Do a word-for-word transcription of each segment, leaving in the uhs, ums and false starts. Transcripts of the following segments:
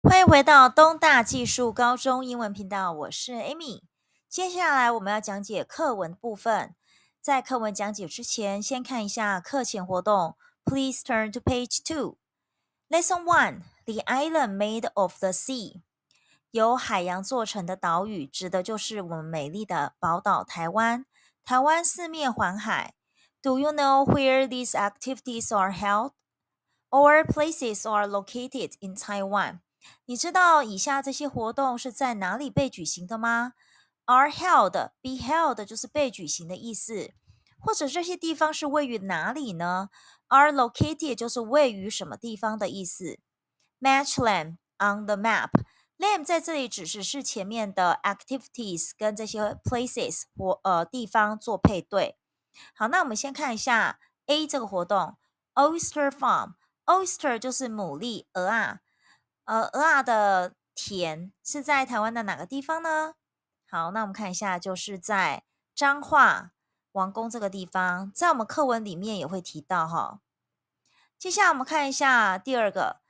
欢迎回到东大技术高中英文频道，我是 Amy。接下来我们要讲解课文部分。在课文讲解之前，先看一下课前活动。Please turn to page two. Lesson one: The island made of the sea. 由海洋做成的岛屿，指的就是我们美丽的宝岛台湾。台湾四面环海。Do you know where these activities are held? Or places are located in Taiwan?你知道以下这些活动是在哪里被举行的吗？ Are held, be held 就是被举行的意思。或者这些地方是位于哪里呢？ Are located 就是位于什么地方的意思。Match them on the map. Them 在这里指的是前面的 activities 跟这些 places 或呃地方做配对。好，那我们先看一下 A 这个活动 Oyster Farm. Oyster 就是牡蛎鹅啊。呃，鹅啊的田是在台湾的哪个地方呢？好，那我们看一下，就是在彰化王宫这个地方，在我们课文里面也会提到哈。接下来我们看一下第二个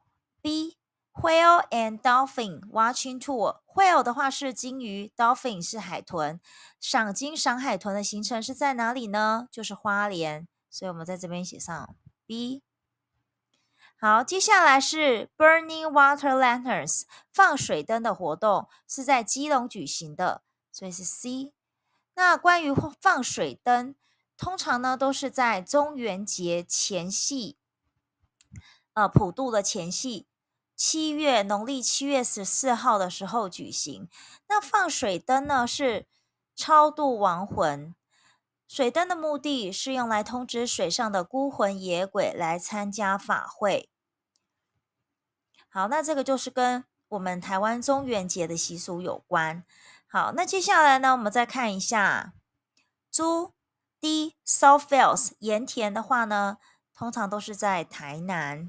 B Whale and Dolphin Watching Tour。 Whale 的话是鲸鱼， Dolphin 是海豚。赏鲸赏海豚的行程是在哪里呢？就是花莲，所以我们在这边写上 B。好，接下来是 Burning Water Lanterns 放水灯的活动是在基隆举行的，所以是 C。 那关于放水灯，通常呢都是在中元节前夕，呃，普渡的前夕，七月农历七月十四号的时候举行。那放水灯呢是超度亡魂，水灯的目的是用来通知水上的孤魂野鬼来参加法会。好，那这个就是跟我们台湾中元节的习俗有关。好，那接下来呢，我们再看一下猪 D Salt Fells 盐田的话呢，通常都是在台南。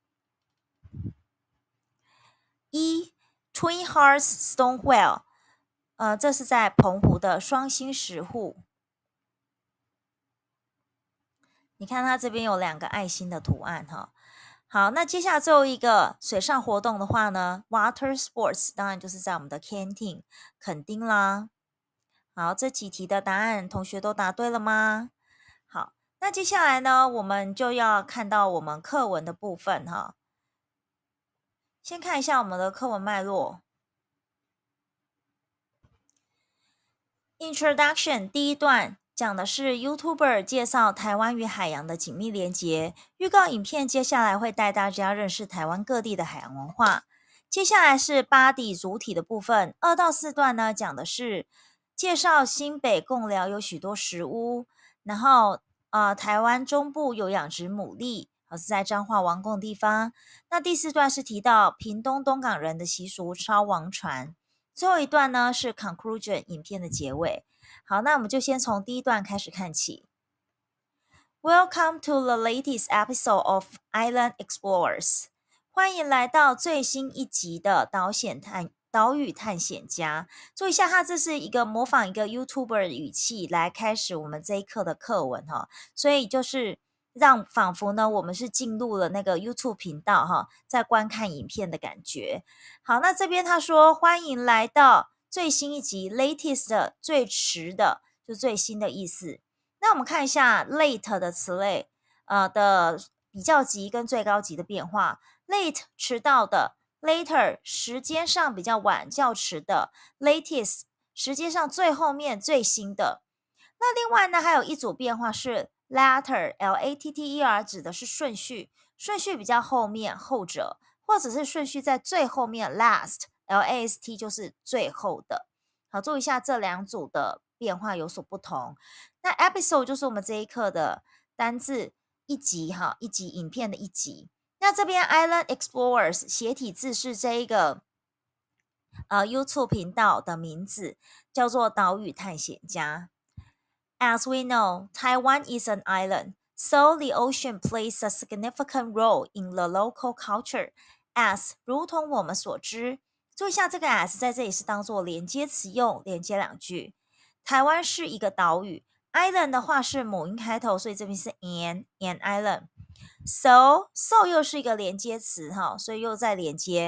一 Twin Hearts Stone Well， 呃，这是在澎湖的双星石户。你看它这边有两个爱心的图案哈。好，那接下来最后一个水上活动的话呢 ，Water Sports 当然就是在我们的 Canting 垦丁啦。好，这几题的答案同学都答对了吗？好，那接下来呢，我们就要看到我们课文的部分哈。先看一下我们的课文脉络。Introduction 第一段讲的是 YouTuber 介绍台湾与海洋的紧密连结。预告影片接下来会带大家认识台湾各地的海洋文化。接下来是 Body 主体的部分，二到四段呢讲的是介绍新北贡寮有许多石屋，然后呃台湾中部有养殖牡蛎，是在彰化王贡地方。那第四段是提到屏东东港人的习俗烧王船。最后一段呢是 conclusion 影片的结尾。好，那我们就先从第一段开始看起。Welcome to the latest episode of Island Explorers。 欢迎来到最新一集的岛险探岛屿探险家。注意一下，它这是一个模仿一个 YouTuber 的语气来开始我们这一课的课文哈，所以就是让仿佛呢我们是进入了那个 YouTube 频道哈，在观看影片的感觉。好，那这边他说欢迎来到最新一集 latest 的最迟的，就最新的意思。那我们看一下 late 的词类呃的比较级跟最高级的变化。 late 迟到的， later 时间上比较晚较迟的， latest 时间上最后面最新的。那另外呢还有一组变化是 latter L A T T E R 指的是顺序，顺序比较后面后者，或者是顺序在最后面 last L A S T 就是最后的。好，注意一下这两组的变化有所不同。那 episode 就是我们这一课的单字，一集哈，一集影片的一集。那这边 Island Explorers 斜体字是这一个呃 YouTube 频道的名字，叫做岛屿探险家。As we know, Taiwan is an island, so the ocean plays a significant role in the local culture. As 如同我们所知，注意一下这个 as 在这里是当做连接词用，连接两句。台湾是一个岛屿， island 的话是母音开头，所以这边是 an an island。So so 又是一个连接词哈，所以又在连接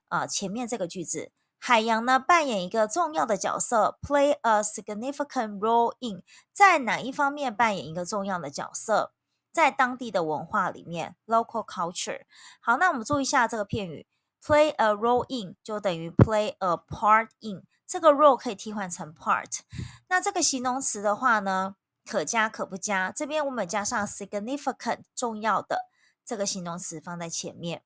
呃前面这个句子。海洋呢扮演一个重要的角色 ，play a significant role in， 在哪一方面扮演一个重要的角色？在当地的文化里面 ，local culture。好，那我们注意一下这个片语 ，play a role in 就等于 play a part in， 这个 role 可以替换成 part。那这个形容词的话呢，可加可不加，这边我们加上 significant 重要的这个形容词放在前面。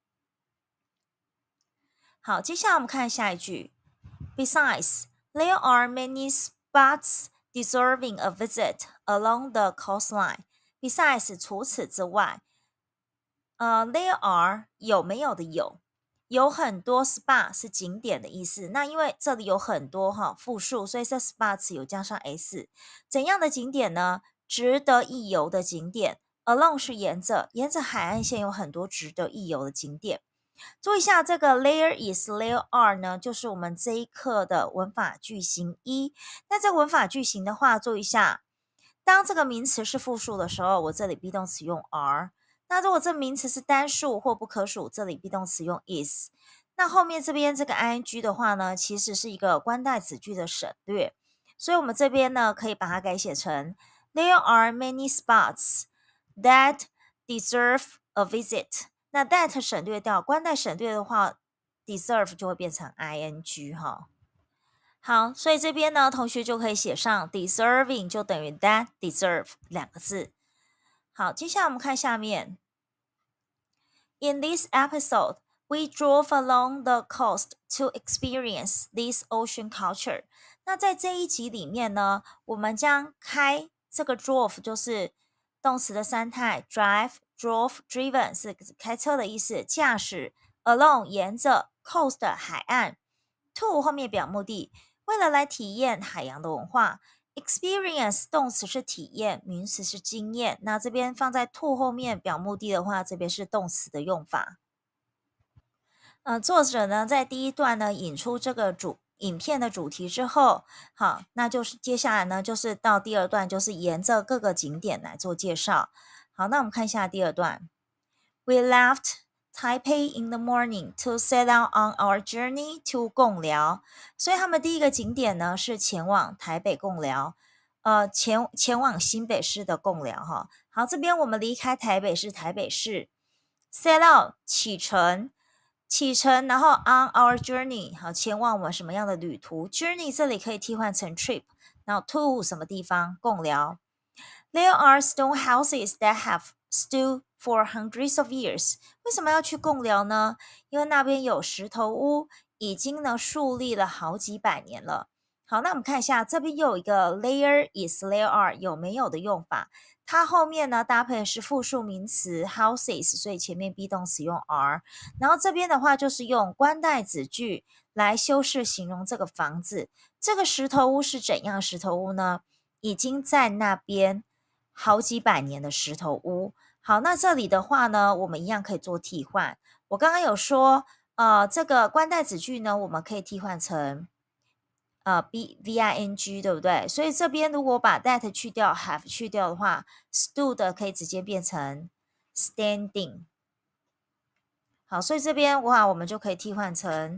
好，接下来我们看下一句。Besides, there are many spots deserving a visit along the coastline. Besides, 除此之外，呃、uh, ，there are 有没有的有，有很多 spot 是景点的意思。那因为这里有很多哈复数，所以这 spots 有加上 s。怎样的景点呢？值得一游的景点。Along 是沿着，沿着海岸线有很多值得一游的景点。注意一下这个 there is there are 呢，就是我们这一课的文法句型一。那这个文法句型的话，注意一下，当这个名词是复数的时候，我这里 be 动词用 are。那如果这名词是单数或不可数，这里 be 动词用 is。那后面这边这个 ing 的话呢，其实是一个关代子句的省略，所以我们这边呢可以把它改写成 there are many spots that deserve a visit。那 that 省略掉，关代省略的话 deserve 就会变成 ing 哈。好，所以这边呢，同学就可以写上 deserving 就等于 that deserve 两个字。好，接下来我们看下面。In this episode, we drove along the coast to experience this ocean culture. 那在这一集里面呢，我们将开这个 drove 就是动词的三态 drive。drove driven 是开车的意思，驾驶 along 沿着 coast 海岸 to 后面表目的，为了来体验海洋的文化。experience 动词是体验，名词是经验，那这边放在 to 后面表目的的话，这边是动词的用法。呃，作者呢在第一段呢引出这个主影片的主题之后，好，那就是接下来呢就是到第二段，就是沿着各个景点来做介绍。好，那我们看一下第二段。We left Taipei in the morning to set out on our journey to 贡寮。所以他们第一个景点呢是前往台北贡寮，呃，前前往新北市的贡寮哈。好，这边我们离开台北市台北市 ，set out 启程，启程，然后 on our journey 好，前往我们什么样的旅途 ？journey 这里可以替换成 trip， 然后 to 什么地方？贡寮。There are stone houses that have stood for hundreds of years。为什么要去贡寮呢？因为那边有石头屋，已经呢树立了好几百年了。好，那我们看一下，这边又有一个 there is there are 有没有的用法，它后面呢搭配的是复数名词 houses， 所以前面 be 动词用 are， 然后这边的话就是用关代子句来修饰形容这个房子。这个石头屋是怎样的石头屋呢？已经在那边好几百年的石头屋。好，那这里的话呢，我们一样可以做替换。我刚刚有说，呃，这个关代子句呢，我们可以替换成呃 b v i n g， 对不对？所以这边如果把 that 去掉 have 去掉的话 stood 可以直接变成 standing。好，所以这边的话我们就可以替换成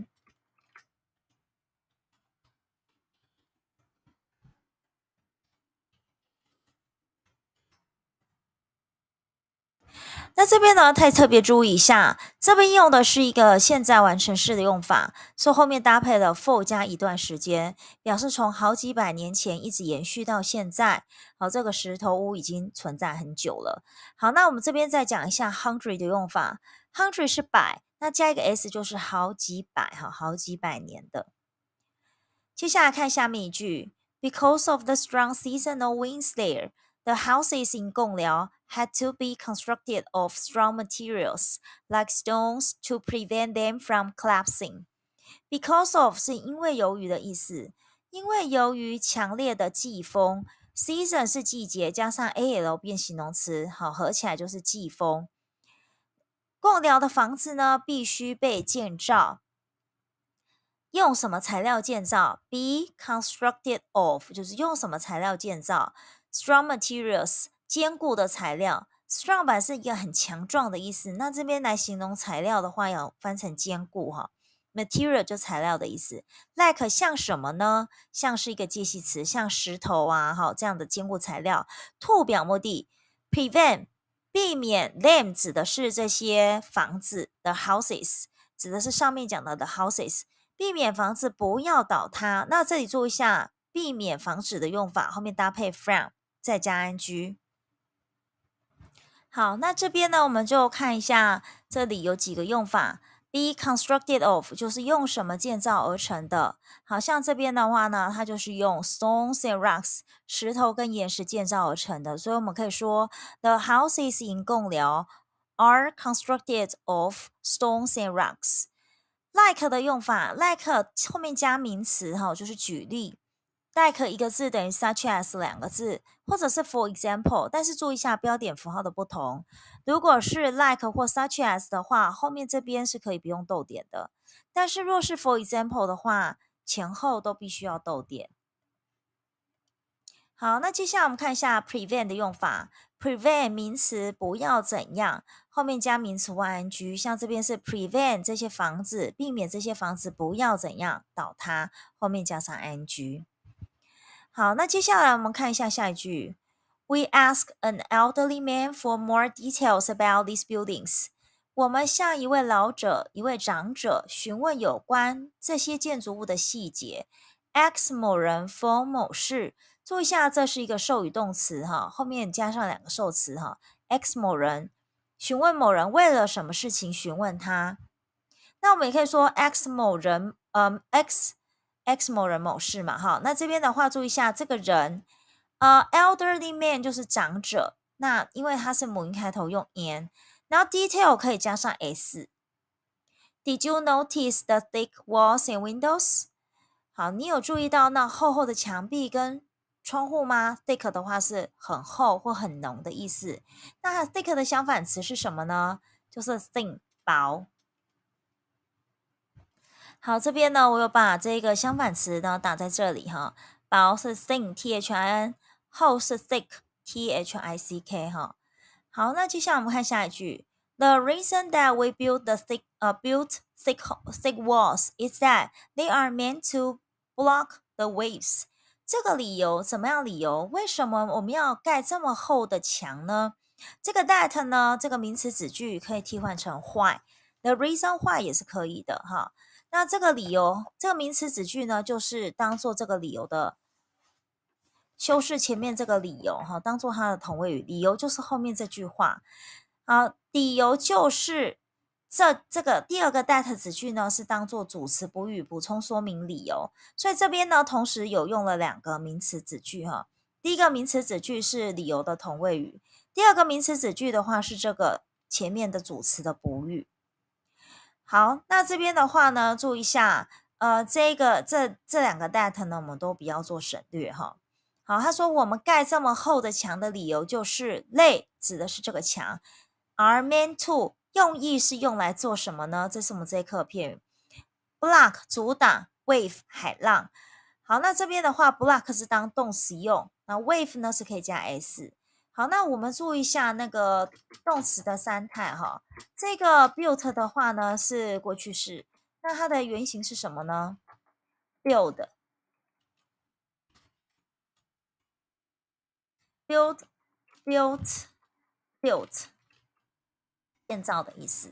那这边呢，太特别注意一下，这边用的是一个现在完成式的用法，所以后面搭配了 for 加一段时间，表示从好几百年前一直延续到现在。好，这个石头屋已经存在很久了。好，那我们这边再讲一下 hundred 的用法 ，hundred 是百，那加一个 s 就是好几百，哈，好几百年的。接下来看下面一句 ，Because of the strong seasonal winds there, the houses in 贡寮 had to be constructed of strong materials like stones to prevent them from collapsing. Because of 是因为由于的意思，因为由于强烈的季风 ，season 是季节，加上 al 变形容词，好合起来就是季风。贡寮的房子呢，必须被建造。用什么材料建造 ？Be constructed of 就是用什么材料建造 ？Strong materials 坚固的材料 ，strong 版是一个很强壮的意思。那这边来形容材料的话，要翻成坚固哈。 material 就材料的意思。like 像什么呢？像是一个介系词，像石头啊，哈这样的坚固材料。to 表目的 prevent 避免 them 指的是这些房子的 houses， 指的是上面讲到的 houses， 避免房子不要倒塌。那这里注意一下避免防止的用法，后面搭配 from 再加 ing。好，那这边呢，我们就看一下这里有几个用法。Be constructed of 就是用什么建造而成的。好像这边的话呢，它就是用 stones and rocks 石头跟岩石建造而成的，所以我们可以说 The houses in 贡寮 are constructed of stones and rocks。like 的用法 ，like 后面加名词哈，就是举例。like 一个字等于 such as 两个字，或者是 for example， 但是注意一下标点符号的不同。如果是 like 或 such as 的话，后面这边是可以不用逗点的。但是若是 for example 的话，前后都必须要逗点。好，那接下来我们看一下 prevent 的用法。prevent 名词不要怎样，后面加名词或 ing， 像这边是 prevent 这些房子，避免这些房子不要怎样倒塌，后面加上 ing。好，那接下来我们看一下下一句。We ask an elderly man for more details about these buildings. 我们向一位老者、一位长者询问有关这些建筑物的细节。X 某人否某事，注意一下，这是一个授予动词哈，后面加上两个受词哈。X 某人询问某人为了什么事情询问他。那我们也可以说 X 某人，嗯 ，X X 某人某事嘛，哈。那这边的话，注意一下这个人。呃、uh, ，elderly man 就是长者，那因为它是母音开头用 n， 然后 detail 可以加上 s。Did you notice the thick walls and windows？ 好，你有注意到那厚厚的墙壁跟窗户吗 ？thick 的话是很厚或很浓的意思。那 thick 的相反词是什么呢？就是 thin 薄。好，这边呢，我有把这个相反词呢打在这里哈。薄是 thin t h i n， 厚是 thick t h i c k 哈。好，那接下来我们看下一句。The reason that we build the thick, uh, built thick, thick walls is that they are meant to block the waves. 这个理由怎么样？理由为什么我们要盖这么厚的墙呢？这个 that 呢，这个名词子句可以替换成 why。The reason why 也是可以的哈。那这个理由，这个名词子句呢，就是当做这个理由的修饰前面这个理由哈，当做它的同位语。理由就是后面这句话。好，理由就是这这个第二个 that 子句呢，是当做主词补语补充说明理由。所以这边呢，同时有用了两个名词子句哈。第一个名词子句是理由的同位语，第二个名词子句的话是这个前面的主词的补语。好，那这边的话呢，注意一下，呃，这个这这两个 that 呢，我们都不要做省略哈。好，他说我们盖这么厚的墙的理由就是类指的是这个墙 ，are meant to 用意是用来做什么呢？这是我们这一课的片语 ，block 阻挡 ，wave 海浪。好，那这边的话 ，block 是当动词用，那 wave 呢是可以加 s。好，那我们注意一下那个动词的三态哈。这个 built 的话呢是过去式，那它的原型是什么呢 ？build build built built 建造的意思。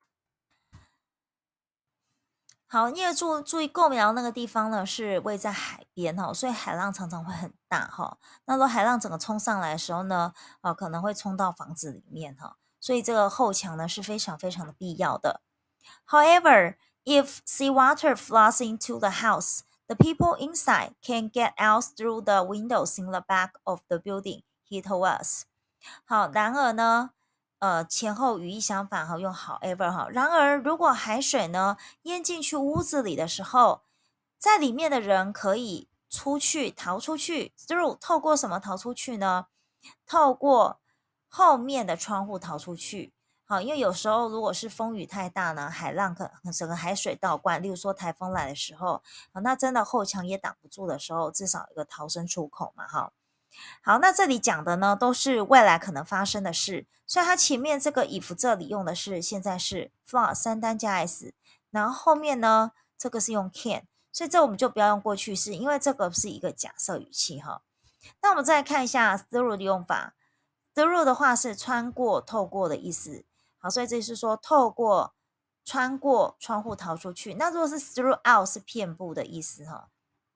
好，因为注注意贡寮那个地方呢是位在海边哈，所以海浪常常会很大哈。那如果海浪整个冲上来的时候呢，呃，可能会冲到房子里面哈，所以这个后墙呢是非常非常的必要的。However, if seawater floods into the house, the people inside can get out through the windows in the back of the building, he told us. 好，然而呢，呃，前后语义相反哈，用 however 哈。然而，如果海水呢淹进去屋子里的时候，在里面的人可以出去逃出去 ，through 透过什么逃出去呢？透过后面的窗户逃出去。好，因为有时候如果是风雨太大呢，海浪可整个海水倒灌，例如说台风来的时候，那真的后墙也挡不住的时候，至少有一个逃生出口嘛，哈。好，那这里讲的呢，都是未来可能发生的事，所以它前面这个 if 这里用的是现在式 flood 三单加 s， 然后后面呢，这个是用 can， 所以这我们就不要用过去式，因为这个是一个假设语气哈。那我们再来看一下 through 的用法 ，through 的话是穿过、透过的意思。好，所以这是说透过、穿过窗户逃出去。那如果是 throughout 是遍布的意思哈。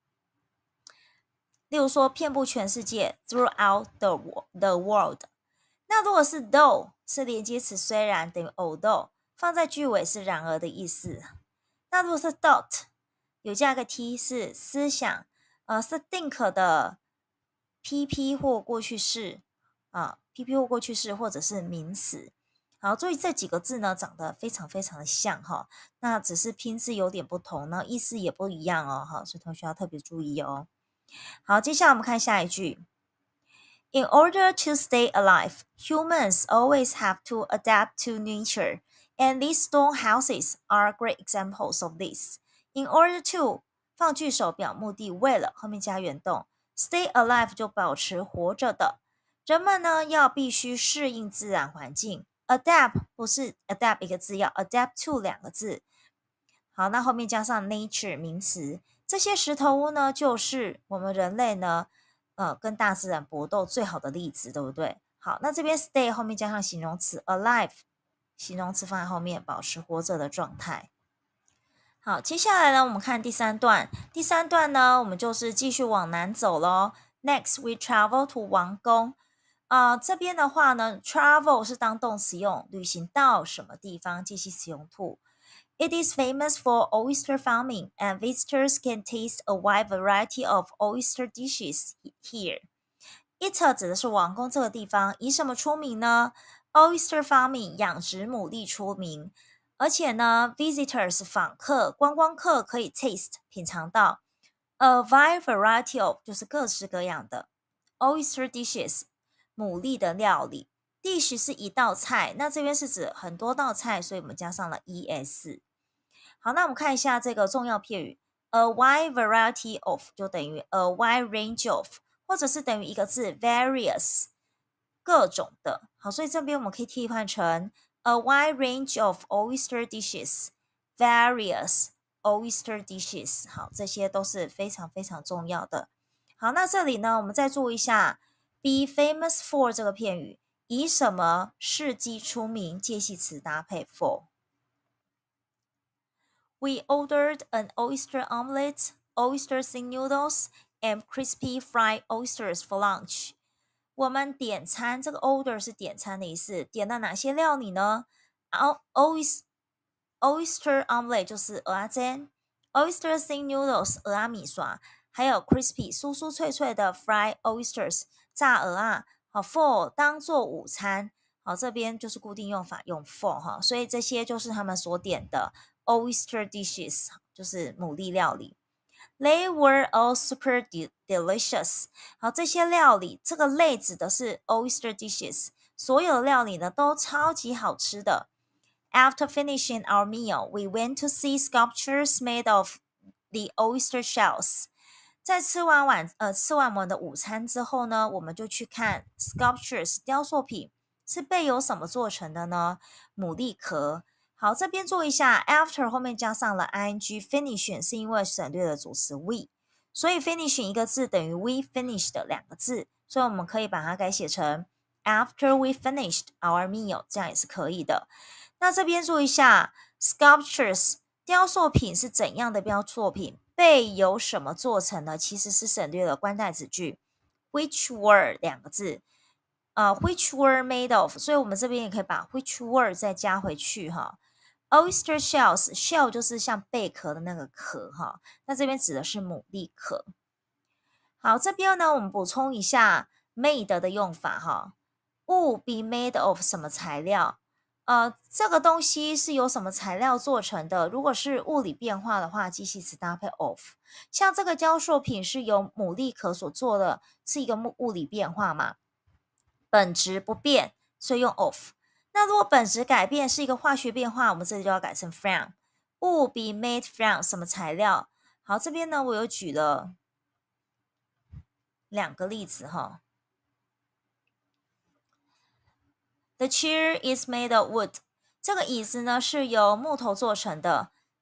例如说遍布全世界 throughout the the world。那如果是 though 是连接词，虽然等于 although， 放在句尾是然而的意思。那如果是 thought 有加个 t 是思想，呃是 think 的 P P 或过去式啊 ，P P 或过去式或者是名词。好，注意这几个字呢长得非常非常的像哈，那只是拼字有点不同，然后意思也不一样哦，哈，所以同学要特别注意哦。好，接下来我们看下一句。In order to stay alive, humans always have to adapt to nature, and these stone houses are great examples of this. In order to 放句首表目的为了后面加原动 ，stay alive 就保持活着的。人们呢要必须适应自然环境 ，adapt 不是 adapt 一个字，要 adapt to 两个字。好，那后面加上 nature 名词，这些石头屋呢，就是我们人类呢，呃，跟大自然搏斗最好的例子，对不对？好，那这边 stay 后面加上形容词 alive， 形容词放在后面，保持活着的状态。好，接下来呢，我们看第三段。第三段呢，我们就是继续往南走咯。Next, we travel to 王宫。啊、呃，这边的话呢 ，travel 是当动词用，旅行到什么地方，介系词用 to。It is famous for oyster farming, and visitors can taste a wide variety of oyster dishes here. It 指的是王宫这个地方，以什么出名呢 ？Oyster farming 养殖牡蛎出名，而且呢 ，visitors 访客、观光客可以 taste 品尝到 a wide variety of 就是各式各样的 oyster dishes 牡蛎的料理。dish 是一道菜，那这边是指很多道菜，所以我们加上了 es。好，那我们看一下这个重要片语 a wide variety of 就等于 a wide range of， 或者是等于一个字 various 各种的。好，所以这边我们可以替换成 a wide range of oyster dishes various oyster dishes。 好，这些都是非常非常重要的。好，那这里呢我们再注意一下 be famous for 这个片语，以什么事迹出名，介系词搭配 for。We ordered an oyster omelette, oyster sing noodles, and crispy fried oysters for lunch. 我们点餐，这个 order 是点餐的意思。点了哪些料理呢 ？oyster oyster omelette 就是蚵仔煎 ，oyster sing noodles 蚵仔米刷，还有 crispy 酥酥脆脆的 fried oysters 炸鹅啊。好 ，for 当做午餐。好，这边就是固定用法用 for 哈，所以这些就是他们所点的。oyster dishes 就是牡蛎料理 ，They were all super delicious。好，这些料理，这个类指的是 oyster dishes， 所有的料理呢都超级好吃的。After finishing our meal, we went to see sculptures made of the oyster shells。在吃完晚呃吃完我们的午餐之后呢，我们就去看 sculptures 雕塑品，是被由什么做成的呢？牡蛎壳。好，这边做一下 after 后面加上了 ing finish 是因为省略了主词 we， 所以 finish 一个字等于 we finished 两个字，所以我们可以把它改写成 after we finished our meal， 这样也是可以的。那这边做一下 sculptures 雕塑品是怎样的雕塑品，被由什么做成呢？其实是省略了关代子句 which were 两个字。呃、uh, which were made of， 所以我们这边也可以把 which were 再加回去哈。Oyster shells shell 就是像贝壳的那个壳哈，那这边指的是牡蛎壳。好，这边呢我们补充一下 made 的用法哈，物 be made of 什么材料？呃，这个东西是由什么材料做成的？如果是物理变化的话，介系词搭配 of。像这个雕塑品是由牡蛎壳所做的，是一个物理变化嘛？本质不变，所以用 of。那如果本质改变是一个化学变化，我们这里就要改成 from。物 be made from 什么材料？好，这边呢我有举了两个例子哈。The chair is made of wood。这个椅子呢是由木头做成的。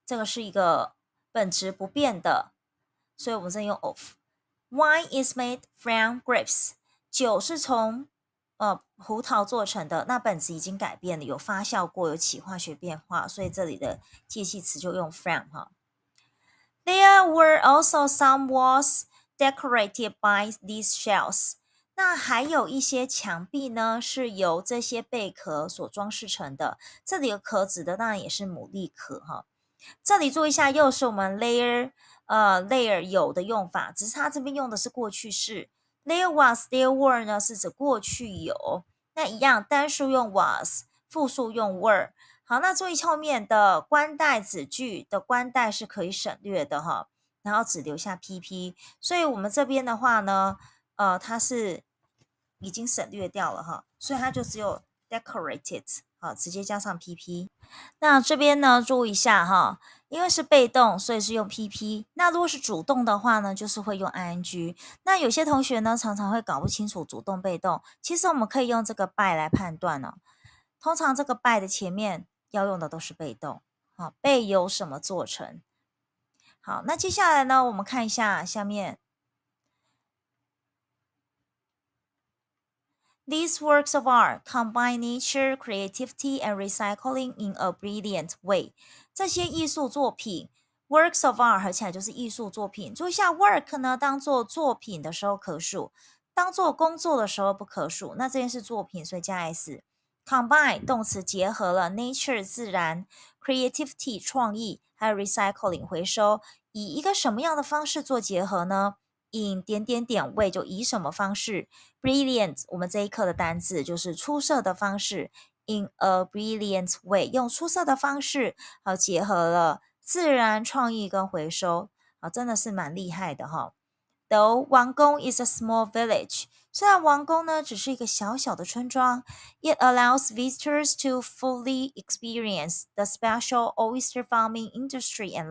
这个是一个本质不变的，所以我们这用 of。Wine is made from grapes， 酒是从呃葡萄做成的，那本质已经改变了，有发酵过，有起化学变化，所以这里的介系词就用 from 哈。There were also some walls decorated by these shells。那还有一些墙壁呢，是由这些贝壳所装饰成的。这里的壳指的当然也是牡蛎壳哈。这里注意一下，又是我们 layer 呃 layer 有的用法，只是它这边用的是过去式。There was, there were 呢是指过去有，那一样单数用 was， 复数用 were。好，那注意后面的冠带子句的冠带是可以省略的哈，然后只留下 P P， 所以我们这边的话呢，呃，它是已经省略掉了哈，所以它就只有 decorated， 好，直接加上 P P。那这边呢，注意一下哈，因为是被动，所以是用 P P。那如果是主动的话呢，就是会用 I N G。那有些同学呢，常常会搞不清楚主动被动，其实我们可以用这个 by 来判断哦。通常这个 by 的前面要用的都是被动，好，被由什么做成。好，那接下来呢，我们看一下下面。These works of art combine nature, creativity, and recycling in a brilliant way。这些艺术作品 ，works of art 合起来就是艺术作品。注意一下 ，work 呢，当做作品的时候可数，当做工作的时候不可数。那这边是作品，所以加 s。combine 动词结合了 nature 自然 ，creativity 创意，还有 recycling 回收，以一个什么样的方式做结合呢？in 点点点 way 就以什么方式 ？Brilliant， 我们这一课的单字就是出色的方式。In a brilliant way， 用出色的方式，好结合了自然、创意跟回收，好真的是蛮厉害的哈。Though 王宫 is a small village， 虽然王宫呢只是一个小小的村庄 ，it allows visitors to fully experience the special oyster farming industry and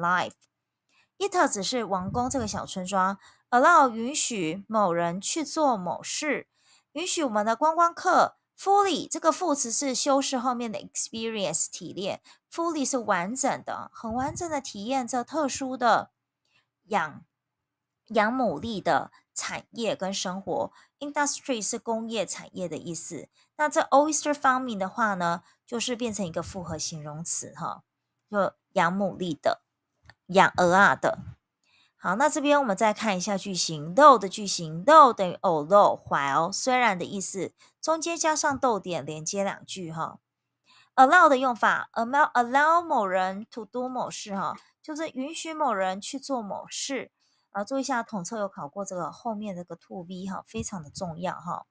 life。It 只是王宫这个小村庄 ，allow 允许某人去做某事，允许我们的观光客 fully 这个副词是修饰后面的 experience 体验 ，fully 是完整的，很完整的体验这特殊的养养牡蛎的产业跟生活 ，industry 是工业产业的意思。那这 oyster farming 的话呢，就是变成一个复合形容词哈，就养牡蛎的。养鹅啊的。好，那这边我们再看一下句型 though 的句型 though 等于 although while 虽然的意思，中间加上逗点连接两句哈。allow 的用法 allow allow 某人 to do 某事哈，就是允许某人去做某事啊。注意一下统测有考过这个后面这个 to be 哈，非常的重要哈。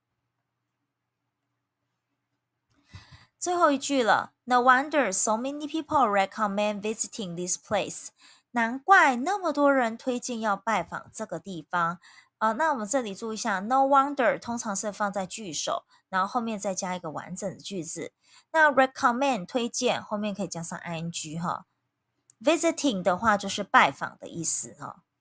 最后一句了 ，No wonder so many people recommend visiting this place。难怪那么多人推荐要拜访这个地方啊、呃！那我们这里注意一下 ，no wonder 通常是放在句首，然后后面再加一个完整的句子。那 recommend 推荐后面可以加上 ing 哈。visiting 的话就是拜访的意思哈。